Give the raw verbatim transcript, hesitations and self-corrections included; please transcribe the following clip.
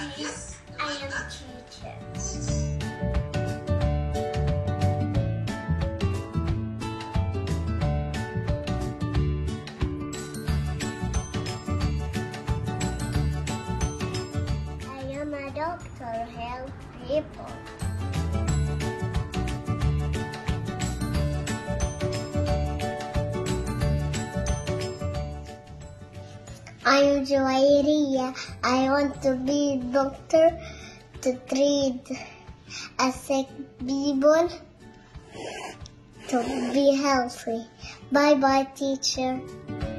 Yes, I am teacher. I am a doctor, help people. I'm Juwairiya. I want to be doctor to treat a sick people to be healthy. Bye bye, teacher.